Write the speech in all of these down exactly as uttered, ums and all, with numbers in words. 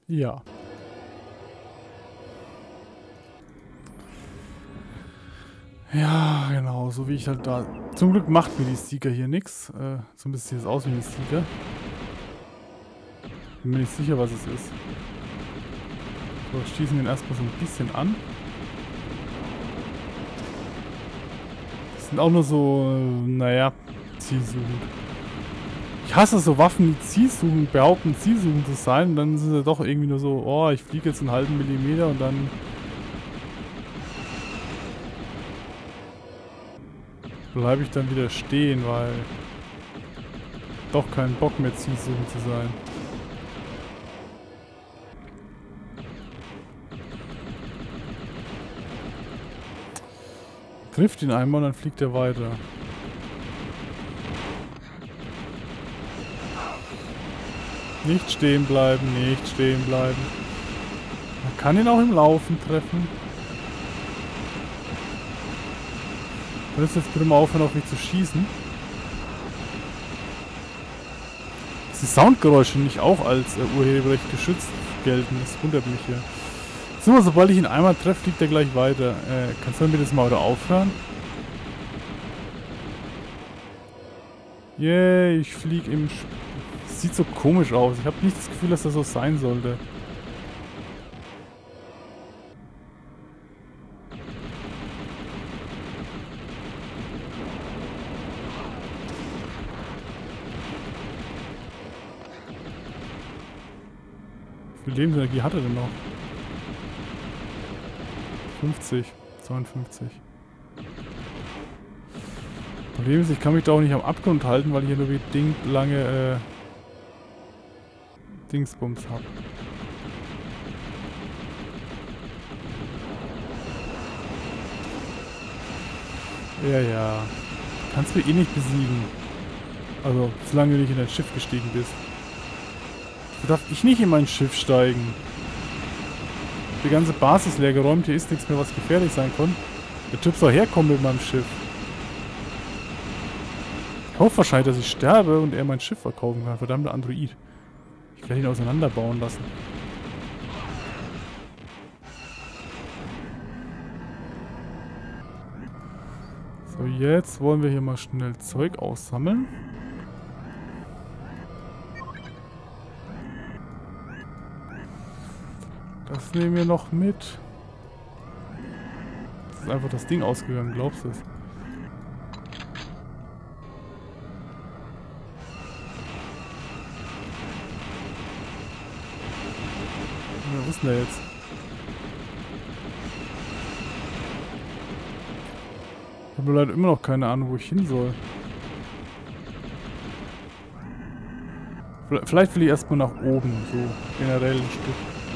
Ja. Ja, genau, so wie ich halt da... Zum Glück macht mir die Seeker hier nichts. Äh, zumindest sieht es aus wie ein Seeker. Bin mir nicht sicher, was es ist. So, schießen wir ihn erstmal so ein bisschen an. Das sind auch nur so, äh, naja, zielsuchend. Ich hasse so Waffen, die zielsuchend behaupten, zielsuchend zu sein. Und dann sind sie doch irgendwie nur so, oh, ich fliege jetzt einen halben Millimeter und dann... bleibe ich dann wieder stehen, weil... doch keinen Bock mehr zielsuchend zu sein. Trifft ihn einmal und dann fliegt er weiter. Nicht stehen bleiben, nicht stehen bleiben. Man kann ihn auch im Laufen treffen. Könntest du jetzt bitte mal aufhören, auf mich zu schießen? Dass die Soundgeräusche nicht auch als äh, Urheberrecht geschützt gelten, das wundert mich hier. So, mal, sobald ich ihn einmal treffe, fliegt er gleich weiter. Äh, kannst du mir das mal wieder aufhören? Yay, ich fliege im... Sp Sieht so komisch aus. Ich habe nicht das Gefühl, dass das so sein sollte. Wie viel Lebensenergie hat er denn noch? fünfzig, zweiundfünfzig. Problem ist, ich kann mich da auch nicht am Abgrund halten, weil ich hier nur bedingt lange äh, Dingsbums habe. Ja, ja. Kannst du eh nicht besiegen. Also, solange du nicht in dein Schiff gestiegen bist. So darf ich nicht in mein Schiff steigen. Die ganze Basis leer geräumt, hier ist nichts mehr, was gefährlich sein kann. Der Typ soll herkommen mit meinem Schiff. Ich hoffe wahrscheinlich, dass ich sterbe und er mein Schiff verkaufen kann. Verdammter Android. Ich werde ihn auseinanderbauen lassen. So, jetzt wollen wir hier mal schnell Zeug aussammeln. Das nehmen wir noch mit. Das ist einfach das Ding ausgegangen, glaubst du es? Was ist denn da jetzt? Ich habe leider immer noch keine Ahnung, wo ich hin soll. Vielleicht will ich erstmal nach oben, so generell ein Stück.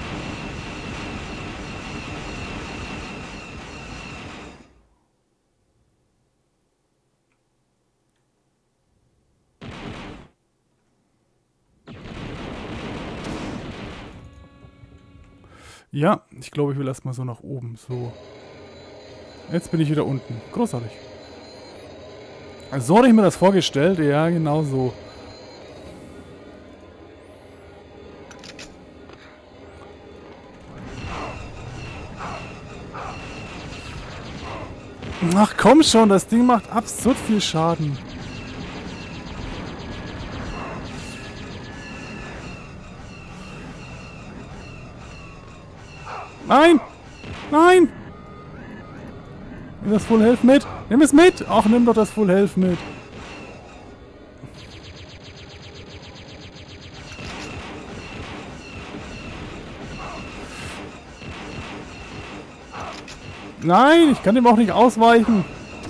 Ja, ich glaube, ich will erstmal so nach oben. So. Jetzt bin ich wieder unten. Großartig. So hatte ich mir das vorgestellt. Ja, genau so. Ach komm schon, das Ding macht absurd viel Schaden. Nein! Nein! Nimm das Full Health mit! Nimm es mit! Ach, nimm doch das Full Health mit! Nein! Ich kann dem auch nicht ausweichen!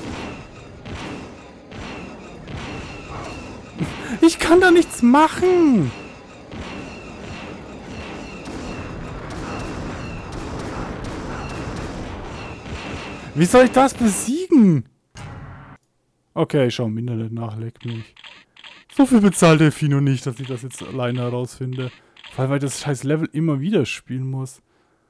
Ich kann da nichts machen! Wie soll ich das besiegen? Okay, ich schau im Internet nach, leckt mich. So viel bezahlt der Fino nicht, dass ich das jetzt alleine herausfinde. Vor allem, weil ich das scheiß Level immer wieder spielen muss.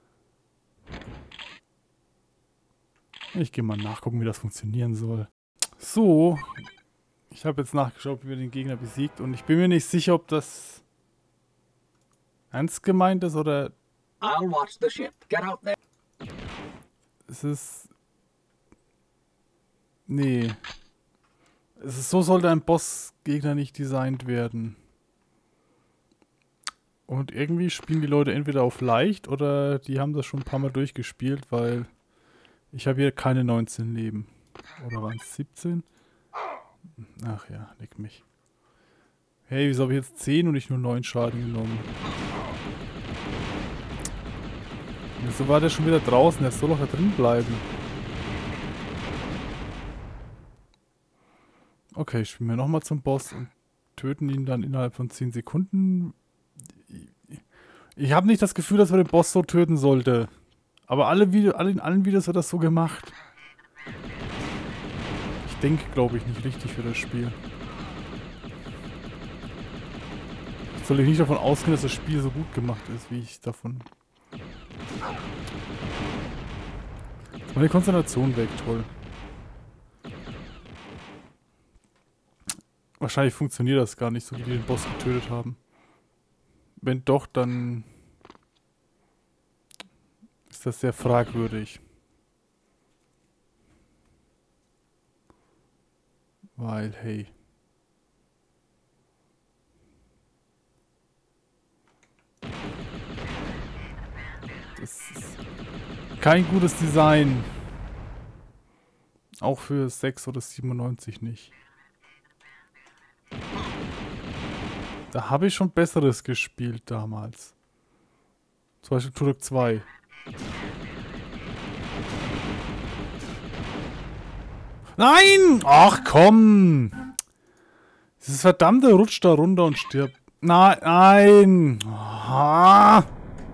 Ich gehe mal nachgucken, wie das funktionieren soll. So. Ich habe jetzt nachgeschaut, wie wir den Gegner besiegt. Und ich bin mir nicht sicher, ob das... ernst gemeint ist oder... I'll watch the ship. Get out there. Es ist... Nee. Es ist, so sollte ein Bossgegner nicht designt werden. Und irgendwie spielen die Leute entweder auf leicht oder die haben das schon ein paar Mal durchgespielt, weil ich habe hier keine neunzehn Leben. Oder waren es siebzehn? Ach ja, leck mich. Hey, wieso habe ich jetzt zehn und nicht nur neun Schaden genommen? Wieso war der schon wieder draußen? Der soll doch da drin bleiben. Okay, spielen wir nochmal zum Boss und töten ihn dann innerhalb von zehn Sekunden. Ich habe nicht das Gefühl, dass man den Boss so töten sollte. Aber alle Video, alle, in allen Videos wird das so gemacht. Ich denke, glaube ich, nicht richtig für das Spiel. Ich soll nicht davon ausgehen, dass das Spiel so gut gemacht ist, wie ich davon... Jetzt meine Konzentration weg, toll. Wahrscheinlich funktioniert das gar nicht, so wie die den Boss getötet haben. Wenn doch, dann ist das sehr fragwürdig. Weil, hey. Das ist kein gutes Design. Auch für sechs oder siebenundneunzig nicht. Da habe ich schon Besseres gespielt damals. Zum Beispiel Turok zwei. Nein! Ach komm! Dieses verdammte rutscht da runter und stirbt. Nein! Nein! Ah.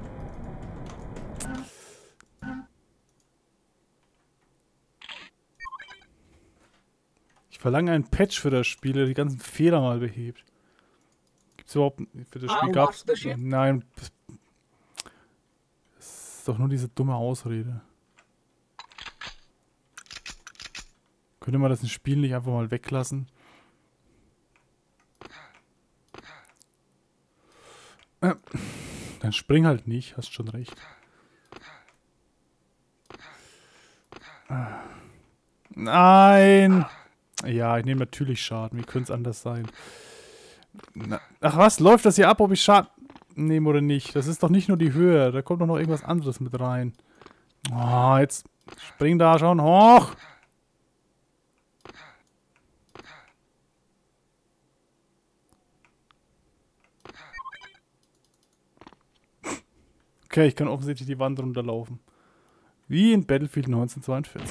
Ich verlange einen Patch für das Spiel, der die ganzen Fehler mal behebt. Gibt's überhaupt... Für das Spiel gab's... Nein. Das ist doch nur diese dumme Ausrede. Könnte man das im Spiel nicht einfach mal weglassen? Äh, dann spring halt nicht, hast schon recht. Nein! Ja, ich nehme natürlich Schaden. Wie könnte es anders sein? Na, ach was, läuft das hier ab, ob ich Schaden nehme oder nicht? Das ist doch nicht nur die Höhe. Da kommt doch noch irgendwas anderes mit rein. Oh, jetzt spring da schon hoch! Okay, ich kann offensichtlich die Wand runterlaufen. Wie in Battlefield neunzehnhundertzweiundvierzig.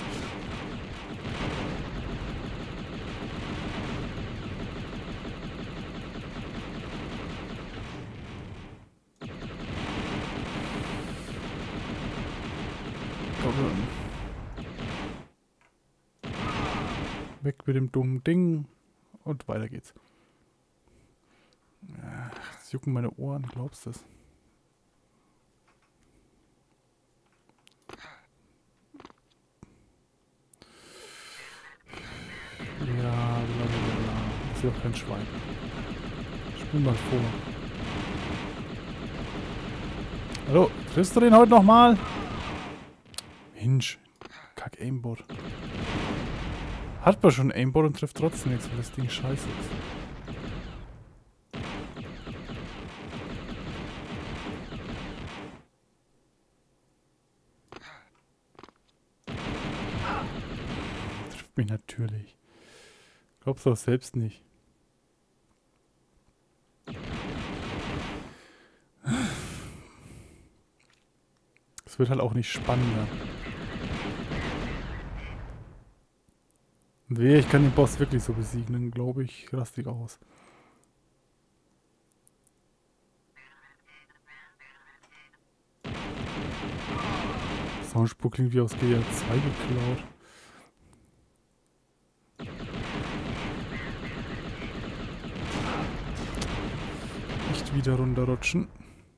Weg mit dem dummen Ding. Und weiter geht's. Jetzt jucken meine Ohren, glaubst du das? Ja, blablabla. Ist ja auch kein Schwein. Spul mal vor. Hallo, triffst du den heute nochmal? Mensch, kack Aimbot. Hat man schon Aimbot und trifft trotzdem nichts, weil das Ding scheiße ist. Trifft mich natürlich. Glaubst du auch selbst nicht. Es wird halt auch nicht spannender. Und wehe, ich kann den Boss wirklich so besiegen, dann glaube ich, raste ich aus. Soundspur klingt wie aus G T A zwei geklaut. Nicht wieder runterrutschen.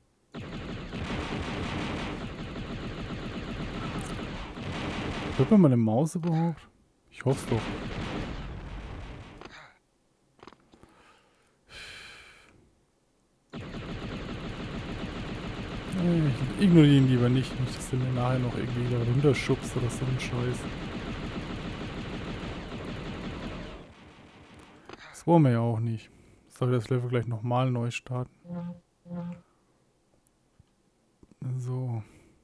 Hört man meine Maus überhaupt? Ich hoffe es doch. Ich ignoriere ihn lieber nicht, nicht, dass er mir nachher noch irgendwie da runterschubst oder so ein Scheiß. Das wollen wir ja auch nicht. Soll das Level gleich nochmal neu starten. So.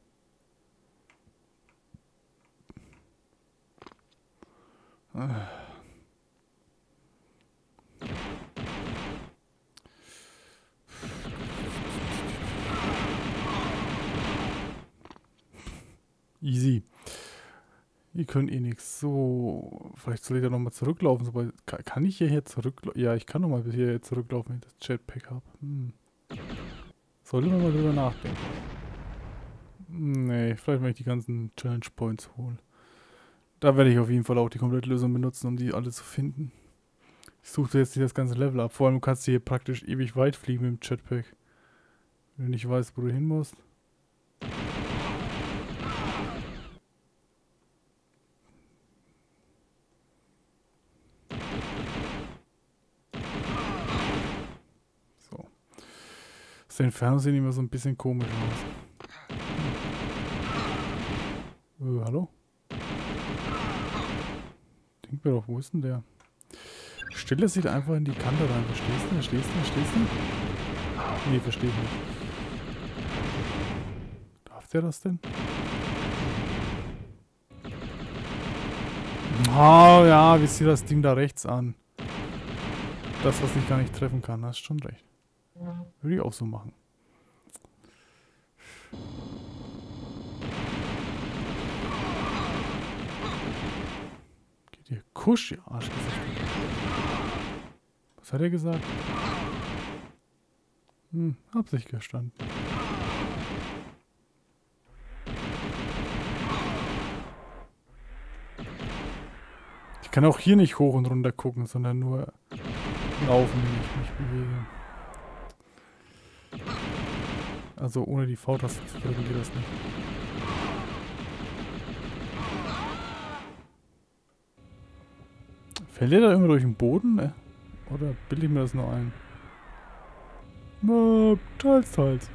Easy. Die können eh nichts. So, vielleicht soll ich da nochmal zurücklaufen. So, kann, kann ich hierher zurücklaufen? Ja, ich kann nochmal bis hierher zurücklaufen, wenn ich das Jetpack habe. Hm. Sollte man mal drüber nachdenken. Nee, vielleicht wenn ich die ganzen Challenge Points hole. Da werde ich auf jeden Fall auch die komplette Lösung benutzen, um die alle zu finden. Ich suche jetzt hier das ganze Level ab. Vor allem kannst du hier praktisch ewig weit fliegen mit dem Jetpack. Wenn du nicht weißt, wo du hin musst. So. Aus der Entfernung sehen die immer so ein bisschen komisch aus. Äh, hallo? Denk mir doch, wo ist denn der? Stelle sich einfach in die Kante rein. Verstehst du? Verstehst du? Verstehst du? Nee, verstehe ich nicht. Darf der das denn? Oh ja, wie sieht das Ding da rechts an? Das, was ich gar nicht treffen kann, hast schon recht. Würde ich auch so machen. Geht ihr Kusch, ihr Arschgesicht. Was hat er gesagt? Hm, hab sich gestanden. Ich kann auch hier nicht hoch und runter gucken, sondern nur laufen, wenn ich mich bewege. Also ohne die V-Taste zu drücken geht das nicht. Fällt der da immer durch den Boden? Ne? Oder bilde ich mir das nur ein? Na, teils, teils.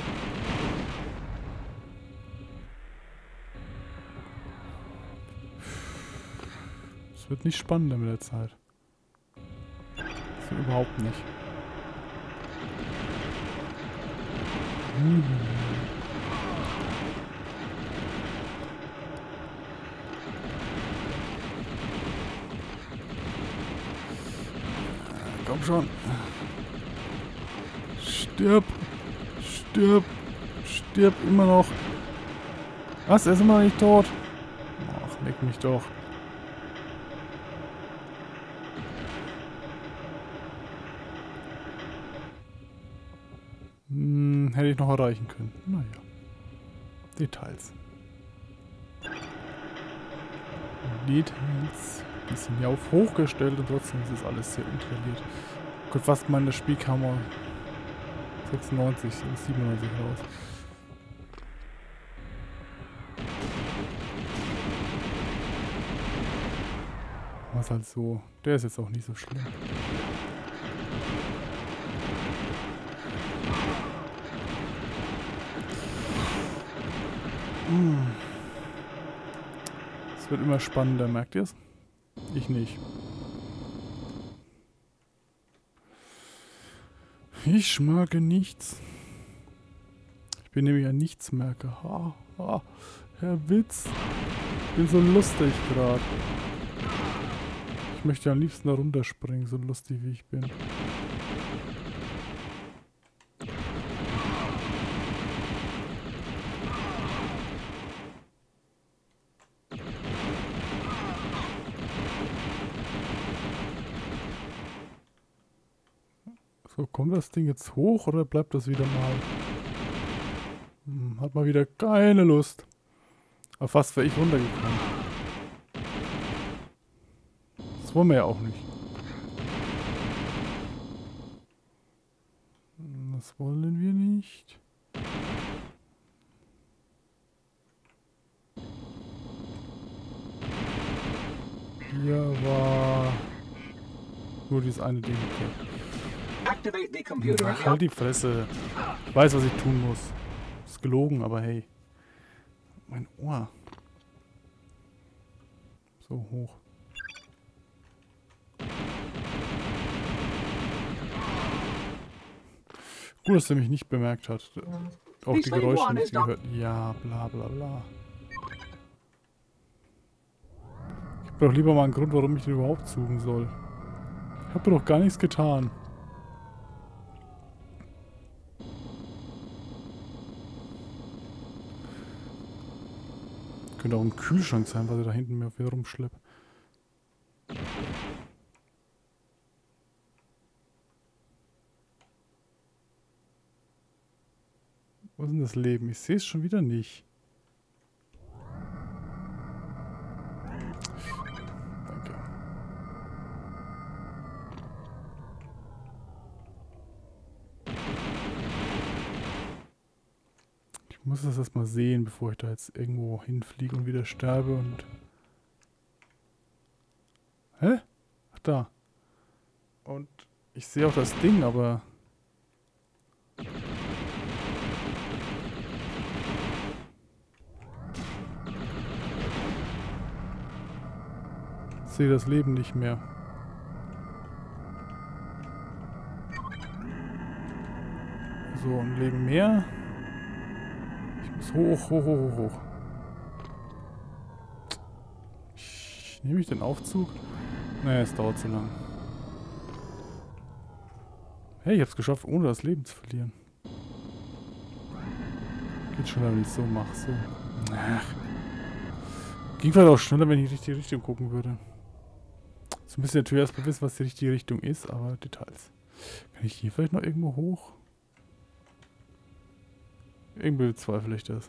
Es wird nicht spannender mit der Zeit. So überhaupt nicht. Hm. Komm schon. Stirb. Stirb. Stirb immer noch. Was? Er ist immer noch nicht tot. Ach, leck mich doch. Hm, hätte ich noch erreichen können. Naja. Details. Details. Die sind ja auf hochgestellt und trotzdem ist es alles sehr untrainiert. Kommt fast mal in der Spielkammer sechsundneunzig oder siebenundneunzig raus. Was halt so. Der ist jetzt auch nicht so schlimm. Hm. Es wird immer spannender, merkt ihr es? Ich nicht. Ich mag nichts. Ich bin nämlich ein Nichtsmerker. Ha, ha, Herr Witz. Ich bin so lustig gerade. Ich möchte am liebsten da runterspringen, so lustig wie ich bin. So, kommt das Ding jetzt hoch oder bleibt das wieder mal? Hm, hat mal wieder keine Lust. Auf was wäre ich runtergekommen? Das wollen wir ja auch nicht. Das wollen wir nicht. Hier war nur dieses eine Ding. Okay. Ach, halt die Fresse. Ich weiß, was ich tun muss. Das gelogen, aber hey. Mein Ohr. So hoch. Gut, dass er mich nicht bemerkt hat. Auch die Geräusche nicht gehört. Ja, bla bla bla. Ich hab doch lieber mal einen Grund, warum ich den überhaupt suchen soll. Ich hab doch gar nichts getan. Könnte auch ein Kühlschrank sein, was er da hinten mir auf wieder rumschleppt. Wo ist denn das Leben? Ich sehe es schon wieder nicht. Danke. Ich muss das erstmal sehen, bevor ich da jetzt irgendwo hinfliege und wieder sterbe und... Hä? Ach, da. Und ich sehe auch das Ding, aber... Ich sehe das Leben nicht mehr. So, ein Leben mehr. Ich muss hoch, hoch, hoch, hoch, hoch. Ich, nehme ich den Aufzug? Naja, es dauert zu lang. Hey, ich hab's geschafft, ohne das Leben zu verlieren. Geht schon, wenn ich es so mache. So. Ach. Ging vielleicht auch schneller, wenn ich in die richtige Richtung gucken würde. So müssen wir natürlich erstmal wissen, was die richtige Richtung ist, aber Details. Kann ich hier vielleicht noch irgendwo hoch? Irgendwie bezweifle ich das.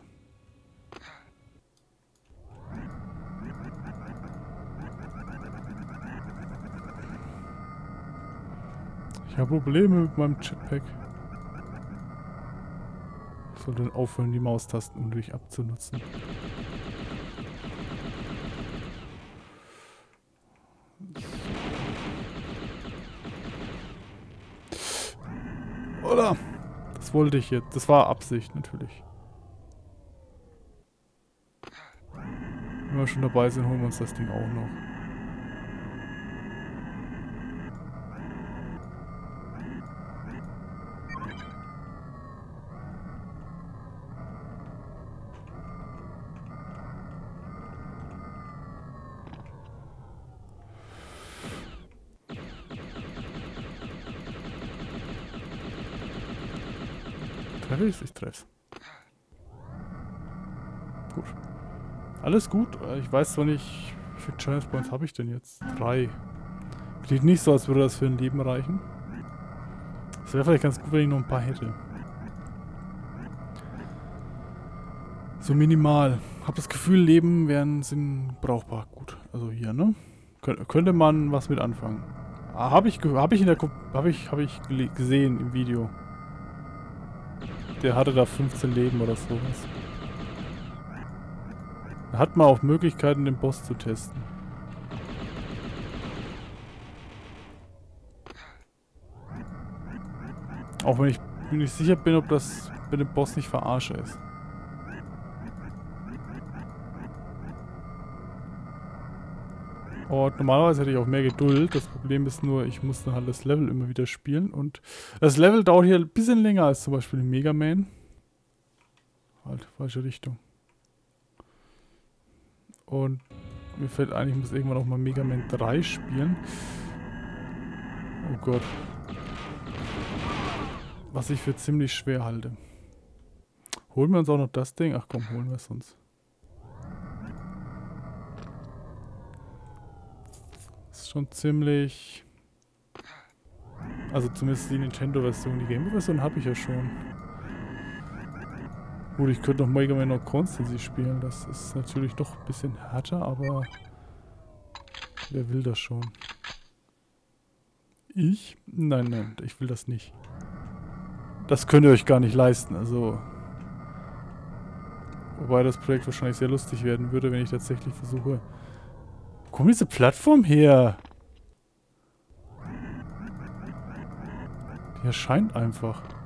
Ich habe Probleme mit meinem Jetpack. Ich sollte aufhören, die Maustasten unnötig abzunutzen. Oder? Das wollte ich jetzt. Das war Absicht, natürlich. Wenn wir schon dabei sind, holen wir uns das Ding auch noch. Treffe ich's? Ich treff's. Gut. Alles gut. Ich weiß zwar nicht, wie viele Challenge Points habe ich denn jetzt? Drei. Klingt nicht so, als würde das für ein Leben reichen. Es wäre vielleicht ganz gut, wenn ich noch ein paar hätte. So minimal. Hab das Gefühl, Leben wären sind brauchbar gut. Also hier, ne? Kön könnte man was mit anfangen. Ah, habe ich, hab ich in der habe ich, hab ich gesehen im Video. Der hatte da fünfzehn Leben oder sowas. Da hat man auch Möglichkeiten, den Boss zu testen. Auch wenn ich mir nicht sicher bin, ob das bei dem Boss nicht Verarsche ist. Und normalerweise hätte ich auch mehr Geduld. Das Problem ist nur, ich muss dann halt das Level immer wieder spielen. Und das Level dauert hier ein bisschen länger als zum Beispiel in Mega Man. Halt, falsche Richtung. Und mir fällt ein, ich muss irgendwann auch mal Mega Man drei spielen. Oh Gott. Was ich für ziemlich schwer halte. Holen wir uns auch noch das Ding? Ach komm, holen wir es uns. Schon ziemlich... Also zumindest die Nintendo-Version. Die Game-Version habe ich ja schon. Gut, ich könnte noch Mega Man No Constancy spielen. Das ist natürlich doch ein bisschen härter, aber... Wer will das schon? Ich? Nein, nein, ich will das nicht. Das könnt ihr euch gar nicht leisten, also... Wobei das Projekt wahrscheinlich sehr lustig werden würde, wenn ich tatsächlich versuche... Wo kommt diese Plattform her? Die erscheint einfach.